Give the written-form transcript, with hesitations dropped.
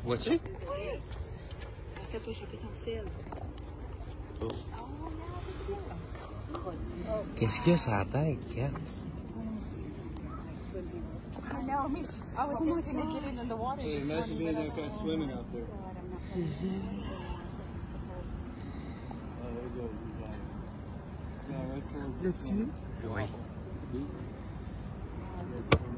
Vois-tu? Oui! Ça peut échapper ton sel. Oh. C'est un crocodile. Qu'est-ce qu'il y a sur la tête, Kat? I know, me too. I was thinking of getting in the water. Hey, imagine being that guy swimming out there. C'est Oh, there you go. Yeah, right towards Le tuer? Oui.